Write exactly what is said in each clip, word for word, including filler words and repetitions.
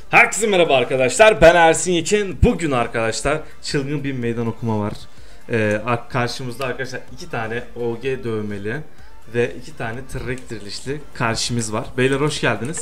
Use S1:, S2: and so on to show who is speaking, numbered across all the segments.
S1: Herkese merhaba arkadaşlar, ben Ersin Yekin. Bugün arkadaşlar çılgın bir meydan okuma var. Ee, karşımızda arkadaşlar iki tane O G dövmeli ve iki tane tırrek dirilişli karşımız var. Beyler hoş geldiniz.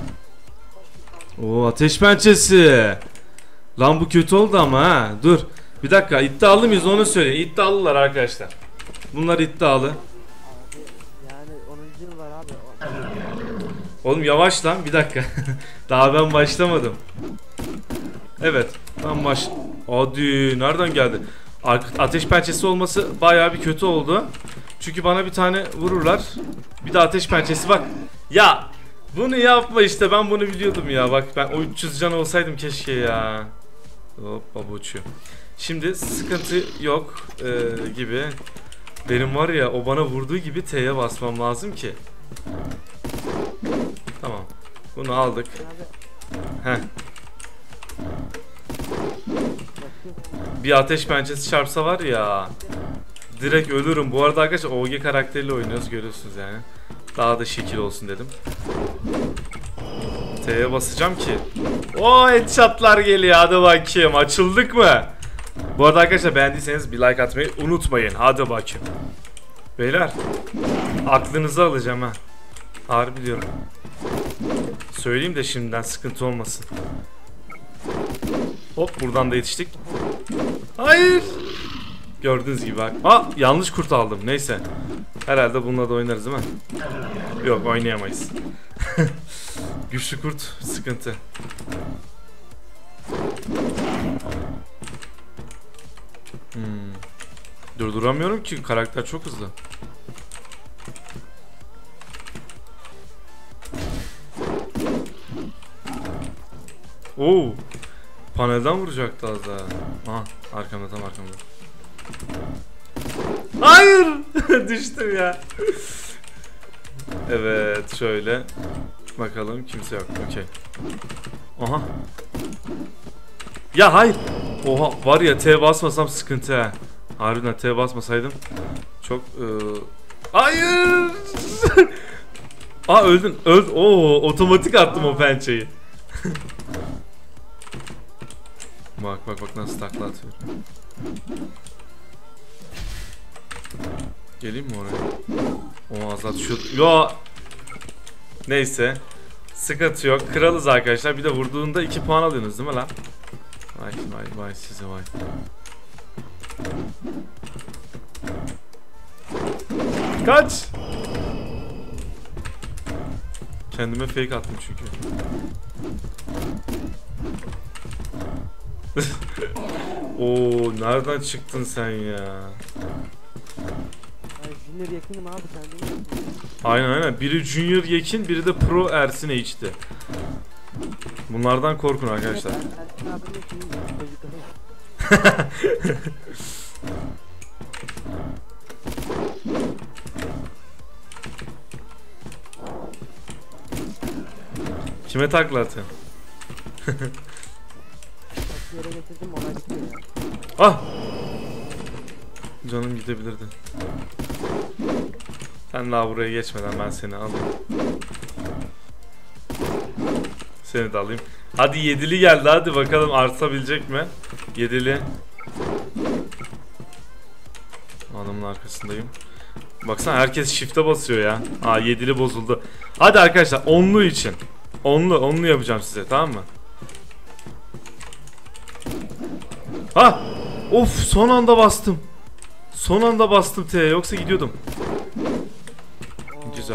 S1: Oo, ateş pençesi. Lan bu kötü oldu ama ha. Dur bir dakika, iddialı mıyız onu söyle. İddialılar arkadaşlar. Bunlar iddialı.
S2: Abi yani onuncu yıl var abi.
S1: Oğlum yavaş lan, bir dakika. Daha ben başlamadım. Evet ben baş... Hadi nereden geldi? Ateş pençesi olması bayağı bir kötü oldu. Çünkü bana bir tane vururlar. Bir de ateş pençesi bak. Ya bunu yapma işte, ben bunu biliyordum ya. Bak ben o üç yüz can olsaydım keşke ya. Hop baba uçuyor. Şimdi sıkıntı yok ee, gibi. Benim var ya, o bana vurduğu gibi T'ye basmam lazım ki. Tamam. Bunu aldık. Heh. Bir ateş pençesi çarpsa var ya, direkt ölürüm. Bu arada arkadaşlar O G karakteriyle oynuyoruz, görüyorsunuz yani. Daha da şekil olsun dedim. T'ye basacağım ki. O headshotlar geliyor, hadi bakayım. Açıldık mı? Bu arada arkadaşlar beğendiyseniz bir like atmayı unutmayın. Hadi bakayım. Beyler aklınızı alacağım ha. Harbi diyorum. Söyleyeyim de şimdiden sıkıntı olmasın. Hop buradan da yetiştik. Hayır. Gördüğünüz gibi bak. Aa, yanlış kurt aldım. Neyse. Herhalde bununla da oynarız değil mi? Yok, oynayamayız. Güçlü kurt sıkıntı. Hmm. Durduramıyorum ki, karakter çok hızlı. Oo. Panelden vuracaktı az daha. Aha, arkamda, tam arkamda. Hayır! Düştüm ya. Evet, şöyle. Bakalım, kimse yok. Okey. Aha. Ya hayır. Oha, var ya T basmasam sıkıntı ha. Harbiden T basmasaydım çok ıı... Hayır! Aa, öldün. Öld. Oo, otomatik attım o pençeyi. Bak bak bak nasıl takla atıyor. Geleyim mi oraya? O azat şu. Ya. Neyse. Sıkıntı yok. Kralız arkadaşlar. Bir de vurduğunda iki puan alıyorsunuz değil mi lan? Vay vay vay size vay. Kaç. Kendime fake attım çünkü. Oo, nereden çıktın sen ya?
S2: Ay, Junior yakınım abi, sen değil mi?
S1: Aynen aynen. Biri Junior Yekin, biri de Pro Ersin H'ti. Bunlardan korkun arkadaşlar.
S2: Evet, Ersin abinin şeyi, çocukları.
S1: Kime takla atıyorsun?
S2: Bak yere getirdim, olay bitti ya.
S1: Ah! Canım gidebilirdi. Sen daha buraya geçmeden ben seni alayım. Seni de alayım. Hadi yedili geldi, hadi bakalım artabilecek mi? Yedili. Adamın arkasındayım. Baksana herkes shift'e basıyor ya. Aa, yedili bozuldu. Hadi arkadaşlar, onlu için. Onlu, onlu yapacağım size, tamam mı? Ha! Of, son anda bastım. Son anda bastım T'ye, yoksa gidiyordum.
S2: Oo.
S1: Güzel.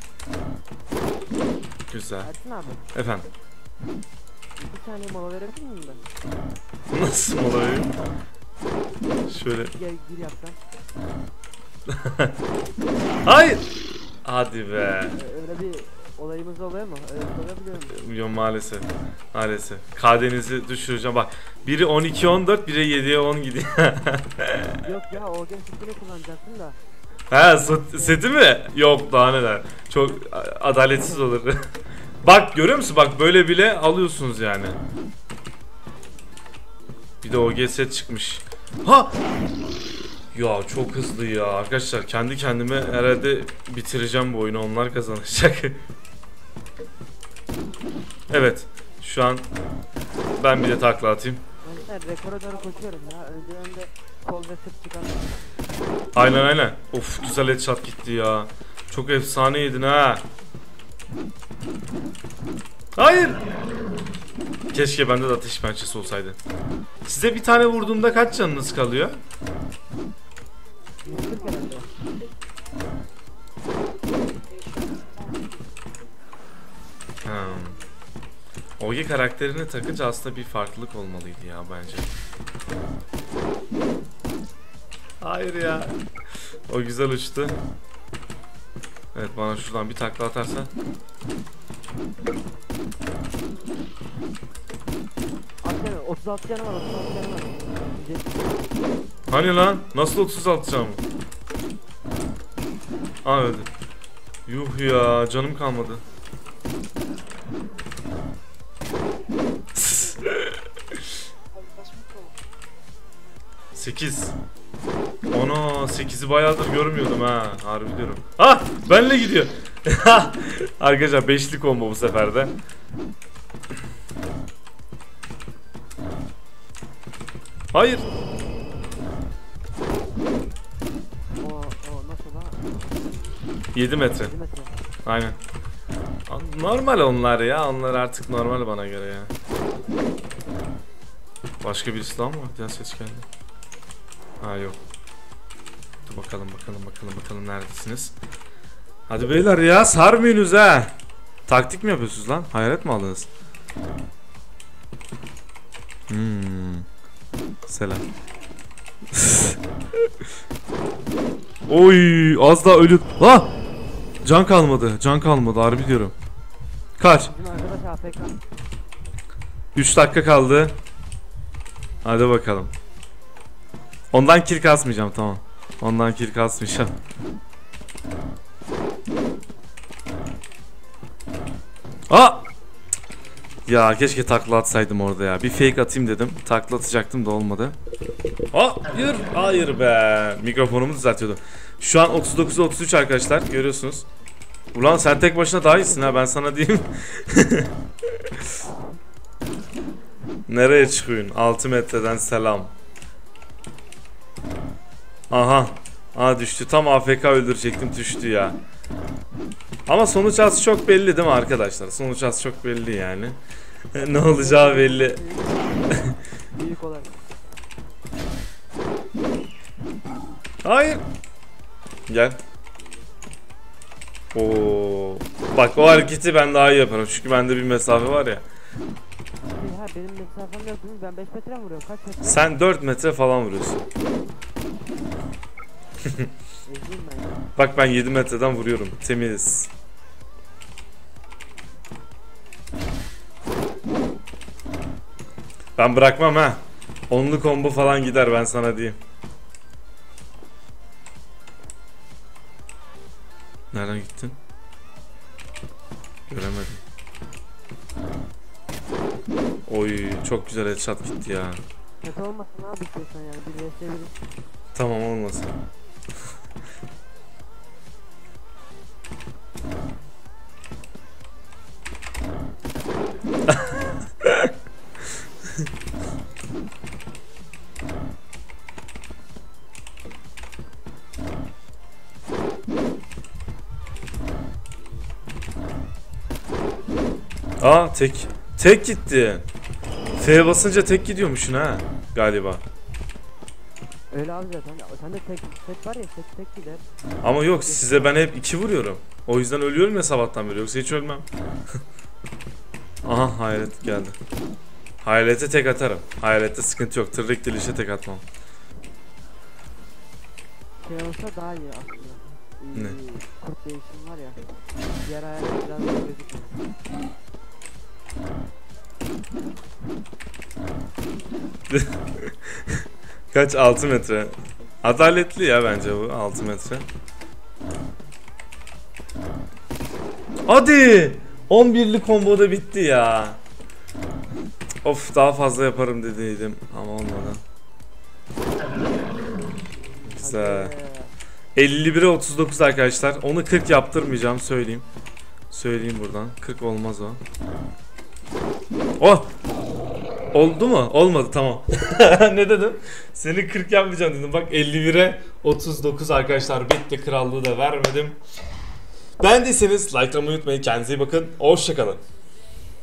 S1: Güzel.
S2: Ersin abi,
S1: Efendim.
S2: bir tane mola verebilir miyim ben?
S1: Nasıl olayı? Şöyle.
S2: Gel gir yaptan.
S1: Hayır. Hadi be.
S2: Ee, öyle bir olayımız oluyor mu? Öyle sorabiliyor muyum?
S1: Yok maalesef. Maalesef. K D'nizi düşüreceğim bak. Biri on iki on dört, biri yediye on gidiyor.
S2: Yok ya, o gen setini kullanacaksın da.
S1: Ha, set- seti mi? Yok daha neler. Çok adaletsiz olur. Bak görüyor musun? Bak böyle bile alıyorsunuz yani. Bir de O G set çıkmış. Ha! Ya çok hızlı ya arkadaşlar, kendi kendime herhalde bitireceğim bu oyunu, onlar kazanacak. Evet, Şu an ben bir de takla atayım.
S2: Gençler rekora doğru koşuyorum ya. Önceden de kol ve sırt çıkan.
S1: Aynen aynen. Of güzel headshot gitti ya. Çok efsane yedin ha. Hayır. Keşke bende de ateş pençesi olsaydı. Size bir tane vurduğumda kaç canınız kalıyor?
S2: yüz kırk herhalde.
S1: Hmm. Ogi karakterini takınca aslında bir farklılık olmalıydı ya bence. Hayır ya. O güzel uçtu. Evet bana şuradan bir takla atarsa.
S2: Aslında otuz altı canı var, otuz altı canı var.
S1: Hani lan? Nasıl otuz altı canım? Aa öldü. Yuh ya canım kalmadı. sekiz. Ana sekizi bayağıdır görmüyordum ha. Harbi diyorum. Ah benle gidiyor. Arkadaşlar beşli combo bu sefer de. Hayır.
S2: O, o nasıl lan?
S1: yedi metre.
S2: yedi metre.
S1: Aynen. Normal onlar ya. Onlar artık normal bana göre ya. Başka birisi daha mı var? Ya ses geldi. Ha yok. Dur bakalım bakalım bakalım bakalım neredesiniz? Hadi beyler ya sarmıyorsunuz ha. Taktik mi yapıyorsunuz lan? Hayret mi aldınız? Hmm. Selam. Oy az daha ölüp. Ha! Can kalmadı. Can kalmadı harbi diyorum. Kaç?
S2: Bizim arkadaş A F K.
S1: üç dakika kaldı. Hadi bakalım. Ondan kill kasmayacağım tamam. Ondan kill kasmayacağım. Aa! Ya keşke takla atsaydım orada ya. Bir fake atayım dedim. Takla atacaktım da olmadı. Hayır, hayır be. Mikrofonumu düzeltiyordum. Şu an otuz dokuza otuz üç arkadaşlar görüyorsunuz. Ulan sen tek başına daha iyisin ha ben sana diyeyim. Nereye çıkıyorsun? altı metreden selam. Aha. Aa düştü. Tam A F K öldürecektim düştü ya. Ama sonuç az çok belli değil mi arkadaşlar? Sonuç az çok belli yani. Ne olacağı belli.
S2: Büyük olarak.
S1: Hayır. Gel. Oo. Bak o hareketi ben daha iyi yaparım. Çünkü bende bir mesafe var ya.
S2: Ha benim mesafem yok değil mi? Ben beş metre mi vuruyorum? Kaç metre?
S1: Sen dört metre falan vuruyorsun.
S2: Eziyim ben ya.
S1: Bak ben yedi metreden vuruyorum. Temiz. Ben bırakmam ha. Onlu combo falan gider ben sana diyeyim. Nereden gittin? Göremedim. Oy çok güzel headshot gitti ya.
S2: Kötü olmasın abi istiyorsan yani. Bir vs bir.
S1: Tamam olmasın. Aa tek. Tek gitti. F basınca tek gidiyormuşsun ha galiba.
S2: Öyle abi zaten. Sende tek set var ya tek tek gider.
S1: Ama yok size ben hep iki vuruyorum. O yüzden ölüyorum ya sabahtan beri yoksa hiç ölmem. Aha hayalet geldi. Hayalete tek atarım. Hayalette sıkıntı yok. Tırrek delişe tek atmam.
S2: Şey olsa daha iyi aslında. Ee,
S1: Ne?
S2: Kurt değişim var ya. Diğer hayalet biraz daha gözüküyor.
S1: Kaç? altı metre. Adaletli ya bence bu altı metre. Hadi! on birli komboda bitti ya. Of daha fazla yaparım dediydim ama olmadı. Güzel. elli bire otuz dokuz arkadaşlar. Onu kırk yaptırmayacağım söyleyeyim. Söyleyeyim buradan. kırk olmaz o. Oh! Oldu mu? Olmadı, tamam. Ne dedim? Seni kırk yapmayacağım dedim. Bak elli bire otuz dokuz arkadaşlar. Bitti, krallığı da vermedim. Beğendiyseniz likelamayı unutmayın. Kendinize iyi bakın. Hoşçakalın.